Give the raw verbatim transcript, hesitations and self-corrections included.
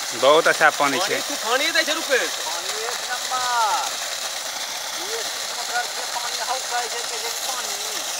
बहुत अच्छा पानी है। तूफानी दे छै रुपए पानी एक नंबर ये मोटर के पानी हौ कहै छै के जे पानी